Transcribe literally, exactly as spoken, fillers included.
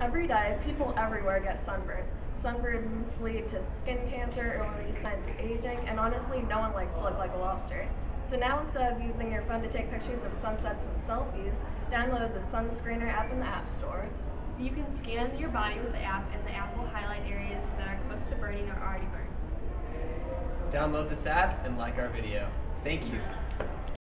Every day, people everywhere get sunburned. Sunburns lead to skin cancer, early signs of aging, and honestly, no one likes to look like a lobster. So now instead of using your phone to take pictures of sunsets and selfies, download the Sunscreener app in the App Store. You can scan your body with the app, and the app will highlight areas that are close to burning or already burned. Download this app and like our video. Thank you.